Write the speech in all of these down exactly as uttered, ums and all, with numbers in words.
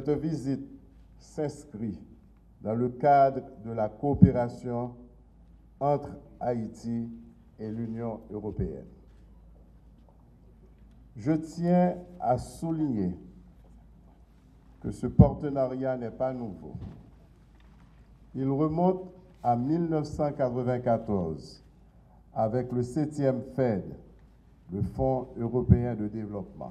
Cette visite s'inscrit dans le cadre de la coopération entre Haïti et l'Union européenne. Je tiens à souligner que ce partenariat n'est pas nouveau. Il remonte à mille neuf cent quatre-vingt-quatorze avec le septième F E D, le Fonds européen de développement.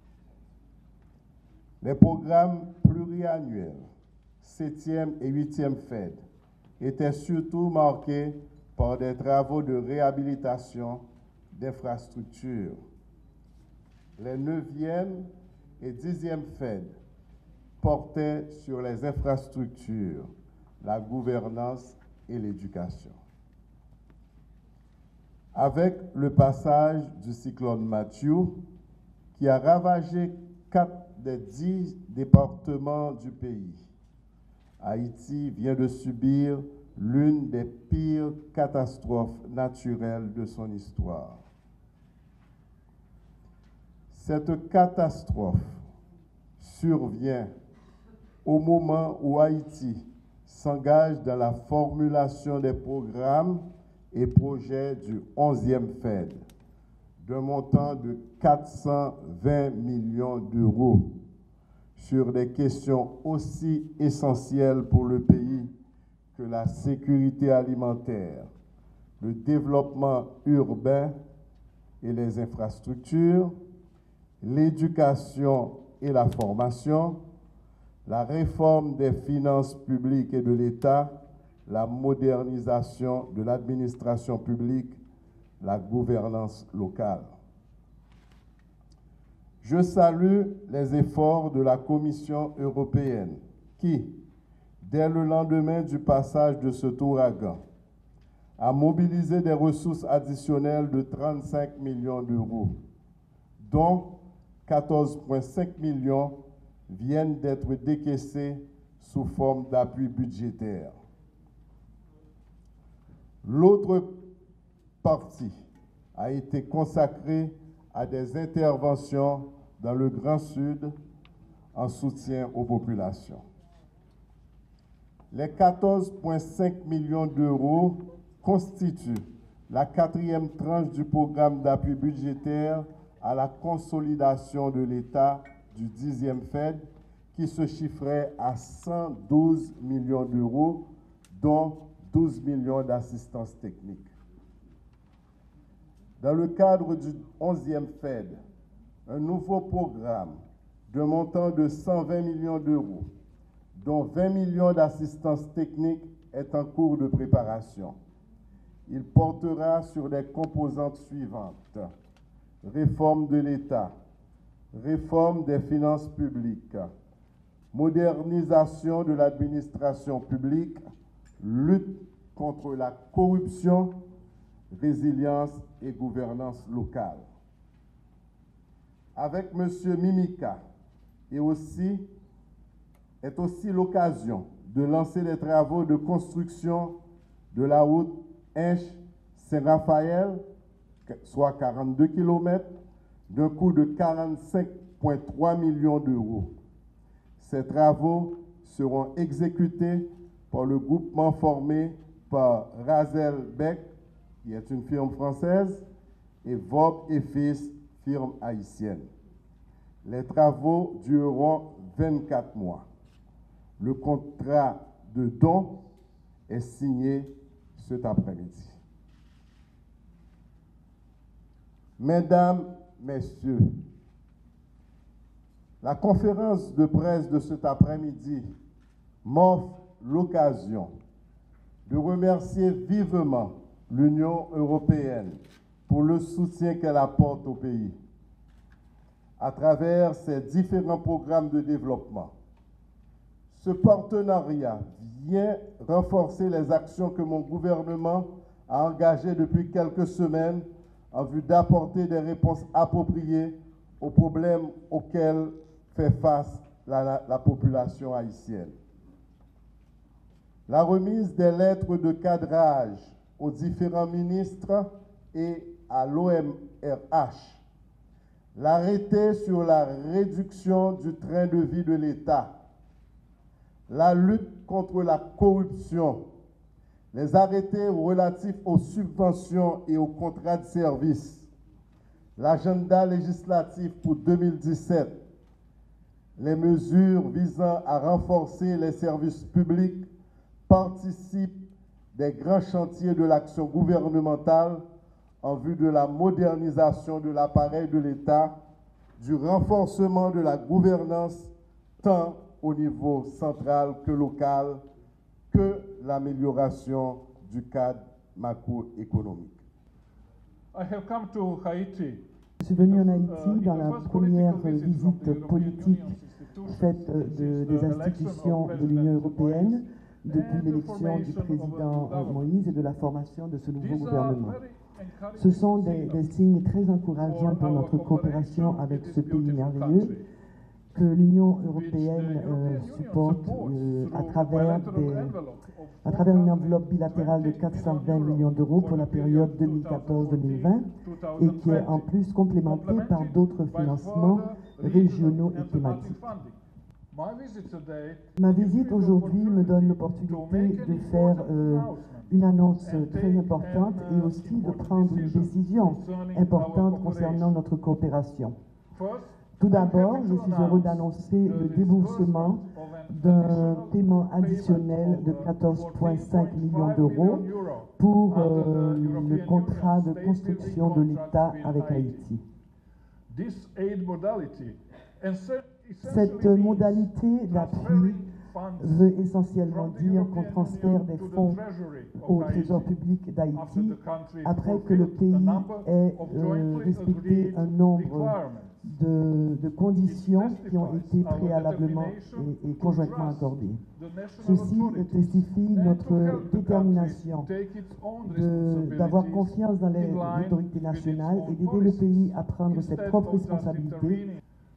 Les programmes pluriannuels, septième et huitième F E D, étaient surtout marqués par des travaux de réhabilitation d'infrastructures. Les neuvième et dixième F E D portaient sur les infrastructures, la gouvernance et l'éducation. Avec le passage du cyclone Matthew, qui a ravagé quatre des dix départements du pays, Haïti vient de subir l'une des pires catastrophes naturelles de son histoire. Cette catastrophe survient au moment où Haïti s'engage dans la formulation des programmes et projets du onzième F E D, d'un montant de quatre cent vingt millions d'euros sur des questions aussi essentielles pour le pays que la sécurité alimentaire, le développement urbain et les infrastructures, l'éducation et la formation, la réforme des finances publiques et de l'État, la modernisation de l'administration publique, la gouvernance locale. Je salue les efforts de la Commission européenne qui, dès le lendemain du passage de cet ouragan, a mobilisé des ressources additionnelles de trente-cinq millions d'euros, dont quatorze virgule cinq millions viennent d'être décaissés sous forme d'appui budgétaire. L'autre partie a été consacrée à des interventions dans le Grand Sud en soutien aux populations. Les quatorze virgule cinq millions d'euros constituent la quatrième tranche du programme d'appui budgétaire à la consolidation de l'État du dixième F E D, qui se chiffrait à cent douze millions d'euros, dont douze millions d'assistance technique. Dans le cadre du onzième F E D, un nouveau programme de montant de cent vingt millions d'euros, dont vingt millions d'assistance technique, est en cours de préparation. Il portera sur les composantes suivantes: réforme de l'État, réforme des finances publiques, modernisation de l'administration publique, lutte contre la corruption, résilience et gouvernance locale. Avec M. Mimika, et aussi, est aussi l'occasion de lancer les travaux de construction de la route Inche-Saint-Raphaël, soit quarante-deux kilomètres, d'un coût de quarante-cinq virgule trois millions d'euros. Ces travaux seront exécutés par le groupement formé par Razel Beck, qui est une firme française, et Vob et Fils, firme haïtienne. Les travaux dureront vingt-quatre mois. Le contrat de don est signé cet après-midi. Mesdames, Messieurs, la conférence de presse de cet après-midi m'offre l'occasion de remercier vivement l'Union européenne pour le soutien qu'elle apporte au pays à travers ses différents programmes de développement. Ce partenariat vient renforcer les actions que mon gouvernement a engagées depuis quelques semaines en vue d'apporter des réponses appropriées aux problèmes auxquels fait face la, la population haïtienne. La remise des lettres de cadrage aux différents ministres et à l'O M R H, l'arrêté sur la réduction du train de vie de l'État la lutte contre la corruption, les arrêtés relatifs aux subventions et aux contrats de service, l'agenda législatif pour deux mille dix-sept, les mesures visant à renforcer les services publics participent des grands chantiers de l'action gouvernementale en vue de la modernisation de l'appareil de l'État, du renforcement de la gouvernance tant au niveau central que local, que l'amélioration du cadre macroéconomique. I have come to Haiti. Je suis venu en Haïti dans la première visite politique faite de, des institutions de l'Union européenne depuis l'élection du président Moïse et de la formation de ce nouveau gouvernement. Ce sont des, des signes très encourageants pour notre coopération avec ce pays merveilleux que l'Union européenne euh, supporte euh, à, travers des, à travers une enveloppe bilatérale de quatre cent vingt millions d'euros pour la période deux mille quatorze deux mille vingt et qui est en plus complémentée par d'autres financements régionaux et thématiques. Ma visite aujourd'hui me donne l'opportunité de faire euh, une annonce très importante et aussi de prendre une décision importante concernant notre coopération. Tout d'abord, je suis heureux d'annoncer le déboursement d'un paiement additionnel de quatorze virgule cinq millions d'euros pour euh, le contrat de construction de l'État avec Haïti. Cette modalité d'appui veut essentiellement dire qu'on transfère des fonds au Trésor public d'Haïti après que le pays ait euh, respecté un nombre de, de conditions qui ont été préalablement et, et conjointement accordées. Ceci testifie notre détermination d'avoir confiance dans les autorités nationales et d'aider le pays à prendre ses propres responsabilités.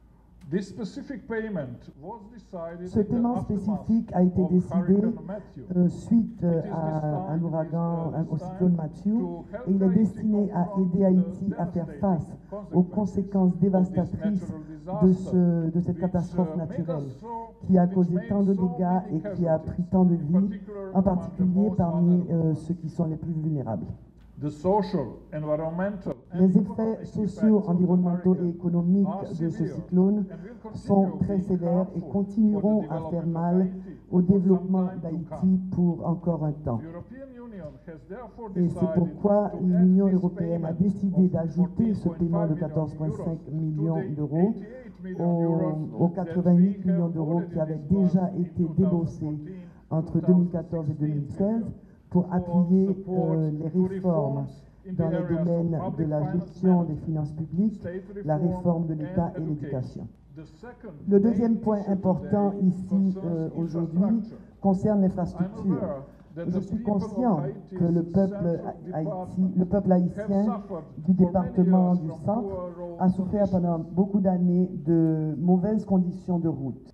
Ce paiement spécifique a été décidé euh, suite à un ouragan, au cyclone Matthew, et il est destiné à aider Haïti à faire face aux conséquences dévastatrices de, ce, de cette catastrophe naturelle qui a causé tant de dégâts et qui a pris tant de vies, en particulier parmi euh, ceux qui sont les plus vulnérables. Les effets sociaux, environnementaux et économiques de ce cyclone sont très sévères et continueront à faire mal au développement d'Haïti pour encore un temps. Et c'est pourquoi l'Union européenne a décidé d'ajouter ce paiement de quatorze virgule cinq millions d'euros aux, aux quatre-vingt-huit millions d'euros qui avaient déjà été déboursés entre deux mille quatorze et deux mille seize pour appuyer euh, les réformes dans les domaines de la gestion des finances publiques, la réforme de l'État et l'éducation. Le deuxième point important ici euh, aujourd'hui concerne l'infrastructure. Je suis conscient que le peuple, Haïti, le peuple haïtien du département du centre a souffert pendant beaucoup d'années de mauvaises conditions de route.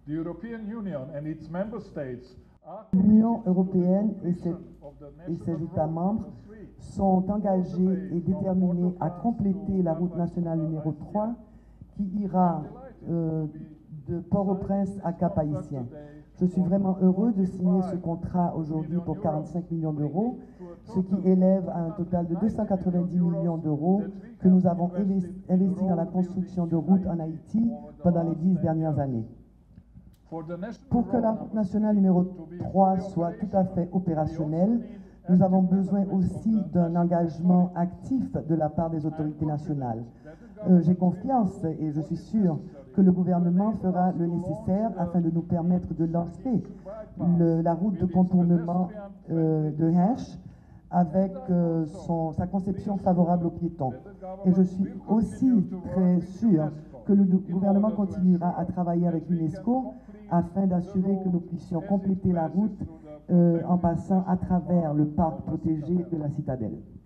L'Union européenne et ses, et ses États membres sont engagés et déterminés à compléter la route nationale numéro trois qui ira euh, de Port-au-Prince à Cap-Haïtien. Je suis vraiment heureux de signer ce contrat aujourd'hui pour quarante-cinq millions d'euros, ce qui élève à un total de deux cent quatre-vingt-dix millions d'euros que nous avons investi dans la construction de routes en Haïti pendant les dix dernières années. Pour que la route nationale numéro trois soit tout à fait opérationnelle, nous avons besoin aussi d'un engagement actif de la part des autorités nationales. Euh, J'ai confiance et je suis sûr que le gouvernement fera le nécessaire afin de nous permettre de lancer le, la route de contournement euh, de Hesh avec euh, son, sa conception favorable aux piétons. Et je suis aussi très sûr que le gouvernement continuera à travailler avec l'UNESCO afin d'assurer que nous puissions compléter la route euh, en passant à travers le parc protégé de la citadelle.